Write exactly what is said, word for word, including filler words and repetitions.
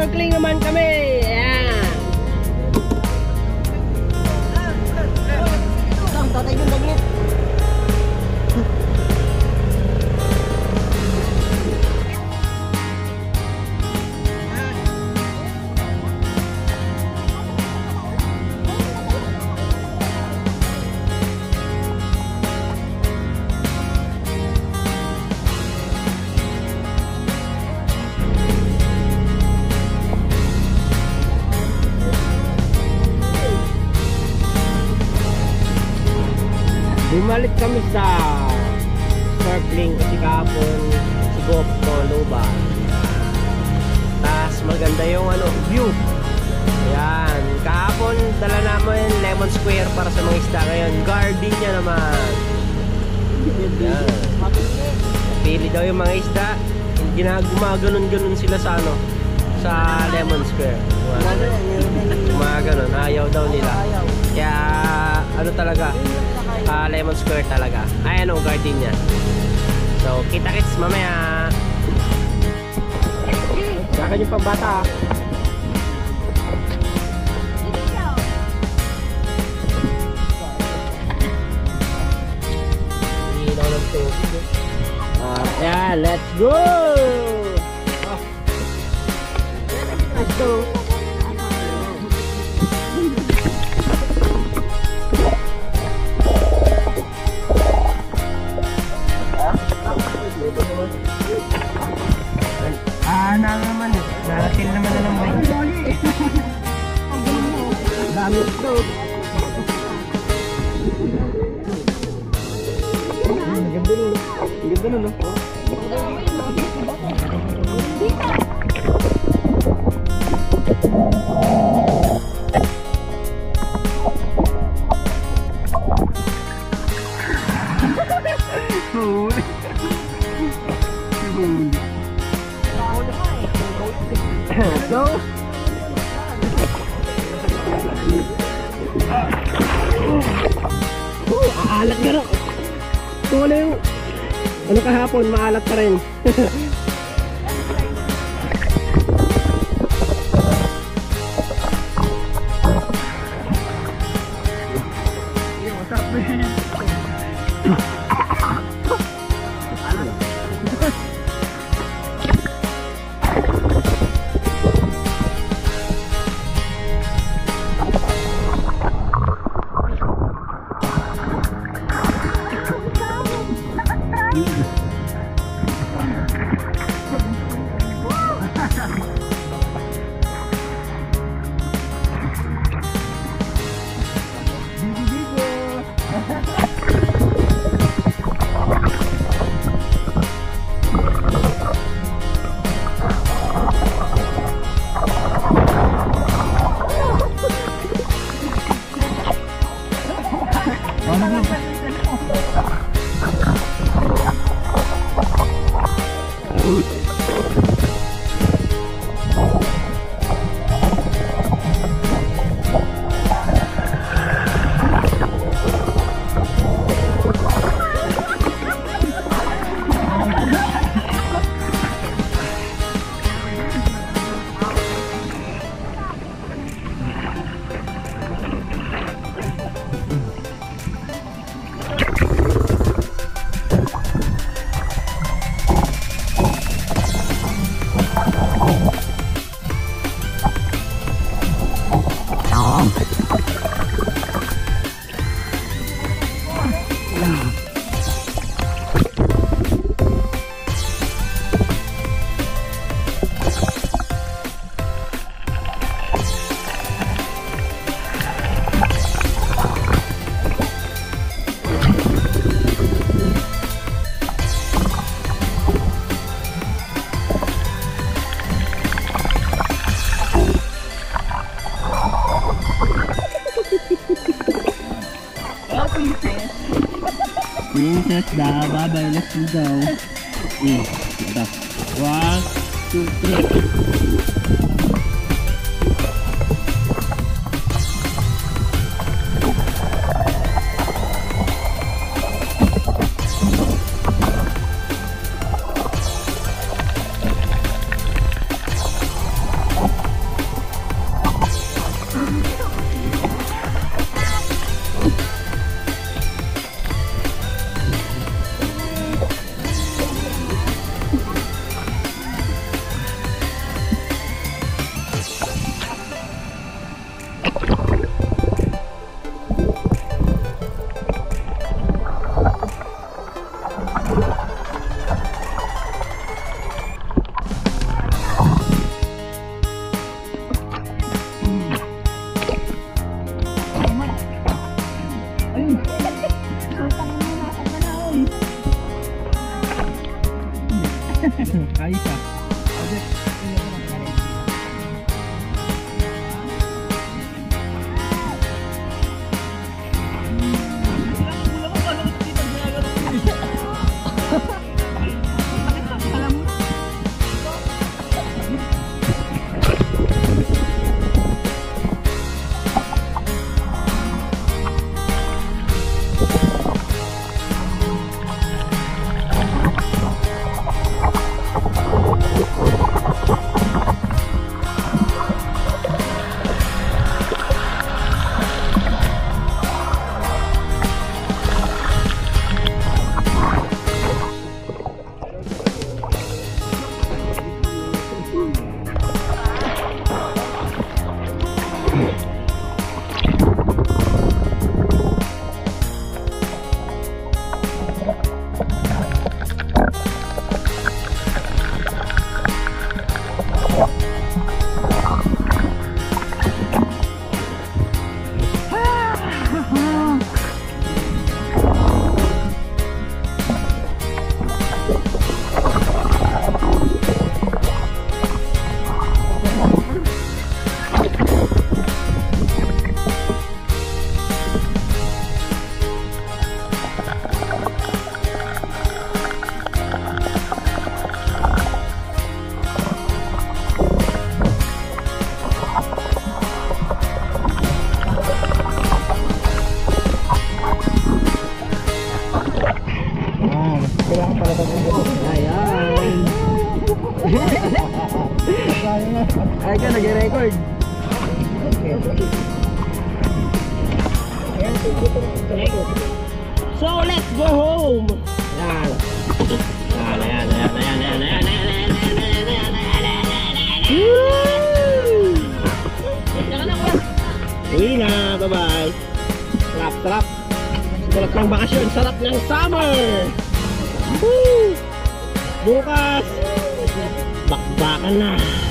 snorkeling naman kami. Ayan. Lang, tatay yung daglit. Bumalik kami sa snorkeling kasi kahapon sigop ko luba. Tapos maganda yung ano, view. Ayan, kahapon dala namin lemon square para sa mga isda. Ngayon, gardenia naman. Ayan. Pili daw yung mga isda. Gumaganon-ganon sila sa ano, sa lemon square. Gumaganon, ayaw daw nila. Kaya ano talaga, Uh, lemon square talaga. Ay ano, gardenia. So kita-kits mamaya. Saka yung pambata. Hinaw ng tubig. Uh, yeah, let's go. Oh. Let's go. Ah, na naman eh. Narating naman na ng may. Dami ito. Ganda nun. Ganda nun, no? So, oh, aalat ka na. Ito na yung ano kahapon, maalat pa rin. Princess daw, bye-bye, let's go. Mm, ito. One, two, three. Ayos ah. Ay ka, nag-record. So, let's go home. Yan. Yan, yan, yan, yan, yan, yan, yan, uwi na, bye-bye. Sarap, sarap. Sarap ng bakasyon, sarap ng summer. Woo! Bukas, bakbakan na.